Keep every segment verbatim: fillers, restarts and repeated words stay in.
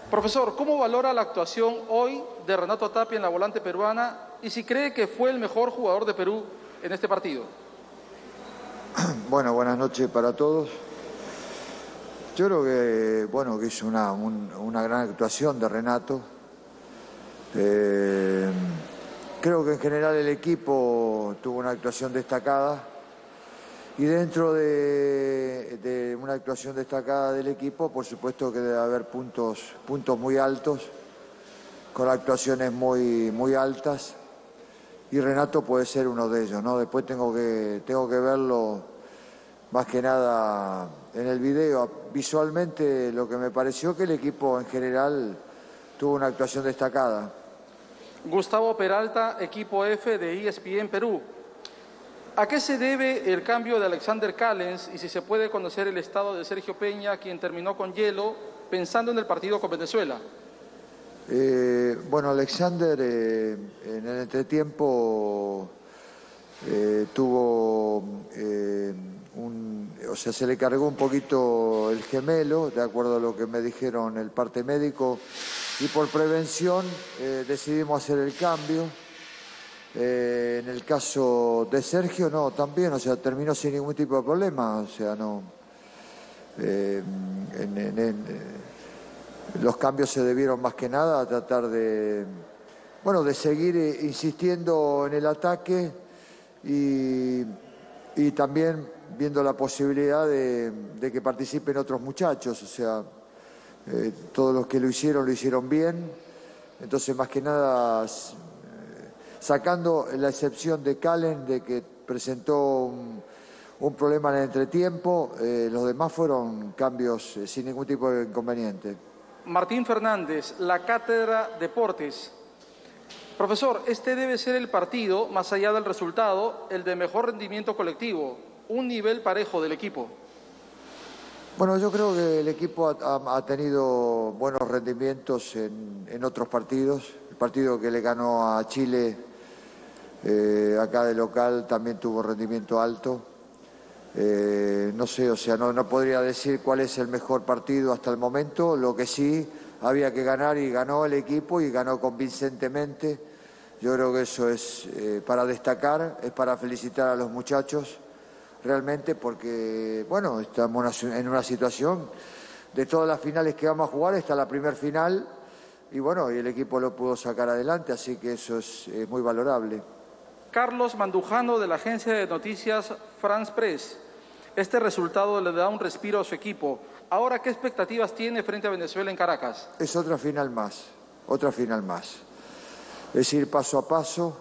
Profesor, ¿cómo valora la actuación hoy de Renato Tapia en la volante peruana y si cree que fue el mejor jugador de Perú en este partido? Bueno, buenas noches para todos. Yo creo que, bueno, que hizo una, un, una gran actuación de Renato. Eh, creo que en general el equipo tuvo una actuación destacada y dentro de, de una actuación destacada del equipo, por supuesto que debe haber puntos, puntos muy altos, con actuaciones muy, muy altas, y Renato puede ser uno de ellos, ¿no? Después tengo que, tengo que verlo más que nada en el video. Visualmente lo que me pareció que el equipo en general tuvo una actuación destacada. Gustavo Peralta, equipo F de E S P N Perú. ¿A qué se debe el cambio de Alexander Callens y si se puede conocer el estado de Sergio Peña, quien terminó con hielo, pensando en el partido con Venezuela? Eh, bueno, Alexander eh, en el entretiempo eh, tuvo, eh, un, o sea, se le cargó un poquito el gemelo, de acuerdo a lo que me dijeron el parte médico, y por prevención eh, decidimos hacer el cambio. Eh, en el caso de Sergio, no, también, o sea, terminó sin ningún tipo de problema, o sea, no. Eh, en, en, en, los cambios se debieron más que nada a tratar de, bueno, de seguir insistiendo en el ataque y, y también viendo la posibilidad de, de que participen otros muchachos, o sea, eh, todos los que lo hicieron, lo hicieron bien, entonces más que nada, sacando la excepción de Callens, de que presentó un, un problema en el entretiempo, eh, los demás fueron cambios eh, sin ningún tipo de inconveniente. Martín Fernández, la Cátedra Deportes. Profesor, este debe ser el partido, más allá del resultado, el de mejor rendimiento colectivo, un nivel parejo del equipo. Bueno, yo creo que el equipo ha, ha tenido buenos rendimientos en, en otros partidos. El partido que le ganó a Chile eh, acá de local también tuvo rendimiento alto. Eh, no sé, o sea, no, no podría decir cuál es el mejor partido hasta el momento. Lo que sí, había que ganar y ganó el equipo y ganó convincentemente. Yo creo que eso es eh, para destacar, es para felicitar a los muchachos realmente, porque, bueno, estamos en una situación de todas las finales que vamos a jugar, está la primer final y, bueno, y el equipo lo pudo sacar adelante, así que eso es eh, muy valorable. Carlos Mandujano, de la agencia de noticias France Press. Este resultado le da un respiro a su equipo. Ahora, ¿qué expectativas tiene frente a Venezuela en Caracas? Es otra final más, otra final más. Es ir paso a paso.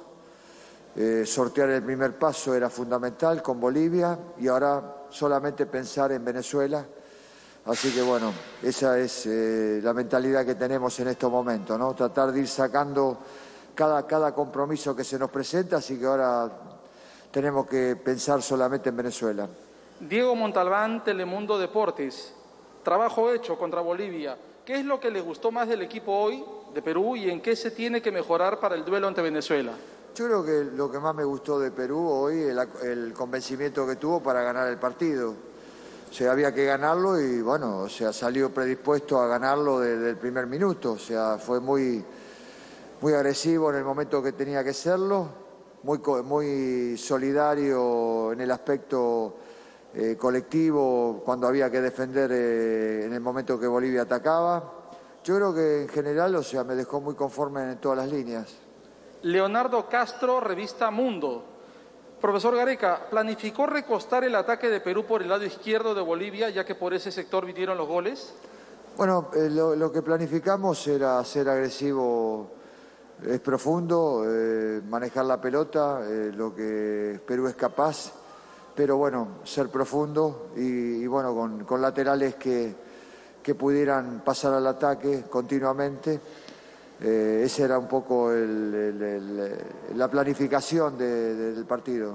Eh, sortear el primer paso era fundamental con Bolivia y ahora solamente pensar en Venezuela. Así que, bueno, esa es eh, la mentalidad que tenemos en estos momentos, ¿no? Tratar de ir sacando Cada, cada compromiso que se nos presenta, así que ahora tenemos que pensar solamente en Venezuela. Diego Montalbán, Telemundo Deportes. Trabajo hecho contra Bolivia. ¿Qué es lo que le gustó más del equipo hoy, de Perú, y en qué se tiene que mejorar para el duelo ante Venezuela? Yo creo que lo que más me gustó de Perú hoy es el, el convencimiento que tuvo para ganar el partido. O sea, había que ganarlo y, bueno, o sea, salió predispuesto a ganarlo desde el primer minuto. O sea, fue muy... muy agresivo en el momento que tenía que serlo, muy, muy solidario en el aspecto eh, colectivo cuando había que defender eh, en el momento que Bolivia atacaba. Yo creo que en general, o sea, me dejó muy conforme en todas las líneas. Leonardo Castro, revista Mundo. Profesor Gareca, ¿planificó recostar el ataque de Perú por el lado izquierdo de Bolivia, ya que por ese sector vinieron los goles? Bueno, eh, lo, lo que planificamos era ser agresivo. Es profundo, eh, manejar la pelota, eh, lo que Perú es capaz, pero bueno, ser profundo y, y bueno, con, con laterales que, que pudieran pasar al ataque continuamente. Eh, esa era un poco el, el, el, la planificación de, de, del partido.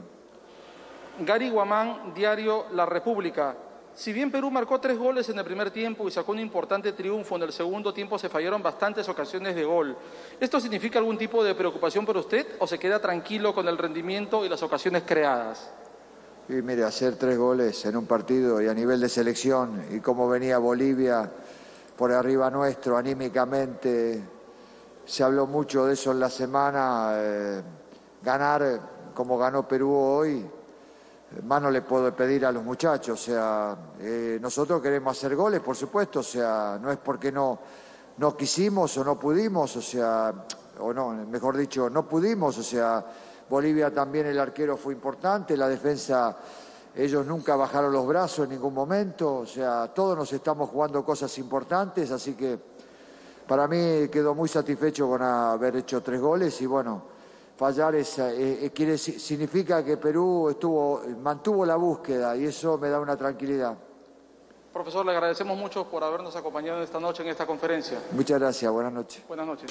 Gary Guamán, diario La República. Si bien Perú marcó tres goles en el primer tiempo y sacó un importante triunfo, en el segundo tiempo se fallaron bastantes ocasiones de gol. ¿Esto significa algún tipo de preocupación para usted o se queda tranquilo con el rendimiento y las ocasiones creadas? Y mire, hacer tres goles en un partido y a nivel de selección y cómo venía Bolivia por arriba nuestro anímicamente. Se habló mucho de eso en la semana. Eh, ganar como ganó Perú hoy, más no le puedo pedir a los muchachos. O sea, eh, nosotros queremos hacer goles, por supuesto. O sea, no es porque no, no quisimos o no pudimos, o sea, o no, mejor dicho, no pudimos. O sea, Bolivia también, el arquero fue importante, la defensa, ellos nunca bajaron los brazos en ningún momento. O sea, todos nos estamos jugando cosas importantes, así que para mí quedo muy satisfecho con haber hecho tres goles y bueno, fallar es, eh, quiere, significa que Perú estuvo, mantuvo la búsqueda y eso me da una tranquilidad. Profesor, le agradecemos mucho por habernos acompañado esta noche en esta conferencia. Muchas gracias, buenas noches. Buenas noches.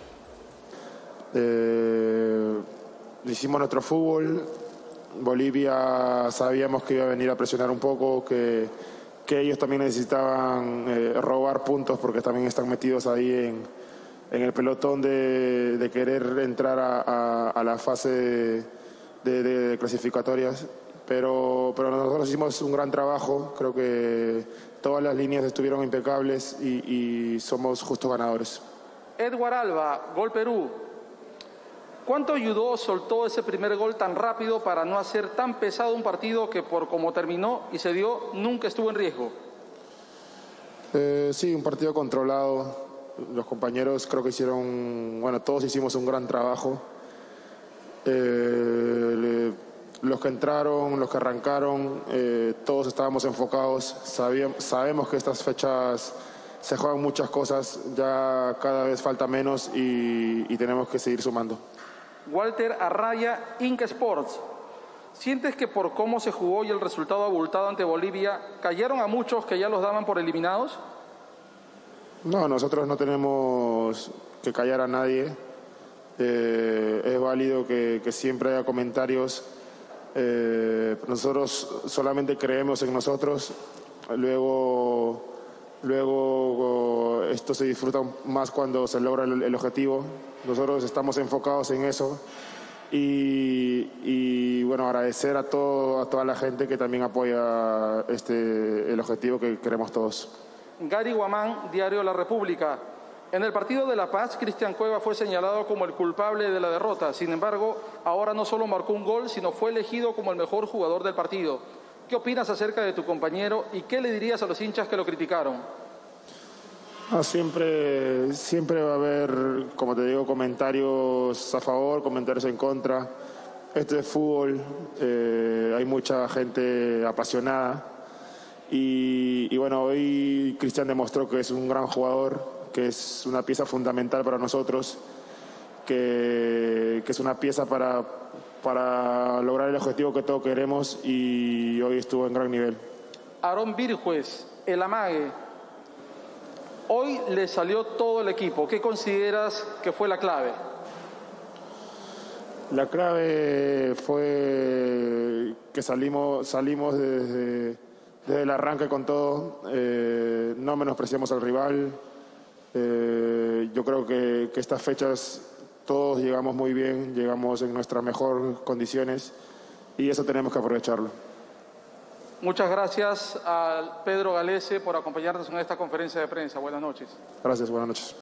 Eh, hicimos nuestro fútbol. Bolivia sabíamos que iba a venir a presionar un poco, que, que ellos también necesitaban eh, robar puntos porque también están metidos ahí en, en el pelotón de, de querer entrar a, a, a la fase de, de, de clasificatorias. Pero, pero nosotros hicimos un gran trabajo, creo que todas las líneas estuvieron impecables y, y somos justos ganadores. Edward Alba, Gol Perú. ¿Cuánto ayudó o soltó ese primer gol tan rápido para no hacer tan pesado un partido que por cómo terminó y se dio, nunca estuvo en riesgo? Eh, sí, un partido controlado. Los compañeros creo que hicieron, bueno, todos hicimos un gran trabajo. Eh, le, los que entraron, los que arrancaron, eh, todos estábamos enfocados. Sabíamos, sabemos que estas fechas se juegan muchas cosas, ya cada vez falta menos y, y tenemos que seguir sumando. Walter Arraya, Inca Sports. ¿Sientes que por cómo se jugó y el resultado abultado ante Bolivia, cayeron a muchos que ya los daban por eliminados? No, nosotros no tenemos que callar a nadie. Eh, es válido que, que siempre haya comentarios. Eh, nosotros solamente creemos en nosotros. Luego, luego esto se disfruta más cuando se logra el, el objetivo. Nosotros estamos enfocados en eso. Y, y bueno, agradecer a, todo, a toda la gente que también apoya este, el objetivo que queremos todos. Gary Guamán, Diario La República. En el partido de La Paz, Cristian Cueva fue señalado como el culpable de la derrota. Sin embargo, ahora no solo marcó un gol, sino fue elegido como el mejor jugador del partido. ¿Qué opinas acerca de tu compañero y qué le dirías a los hinchas que lo criticaron? Ah, siempre, siempre va a haber, como te digo, comentarios a favor, comentarios en contra. Este es fútbol, eh, hay mucha gente apasionada. Y, y bueno, hoy Cristian demostró que es un gran jugador, que es una pieza fundamental para nosotros, que, que es una pieza para, para lograr el objetivo que todos queremos y hoy estuvo en gran nivel. Aarón Virjuez, El Amague. Hoy le salió todo el equipo. ¿Qué consideras que fue la clave? La clave fue que salimos, salimos desde, desde el arranque con todo. Eh, no menospreciamos al rival. Eh, yo creo que, que estas fechas todos llegamos muy bien, llegamos en nuestras mejores condiciones y eso tenemos que aprovecharlo. Muchas gracias a Pedro Galese por acompañarnos en esta conferencia de prensa. Buenas noches. Gracias, buenas noches.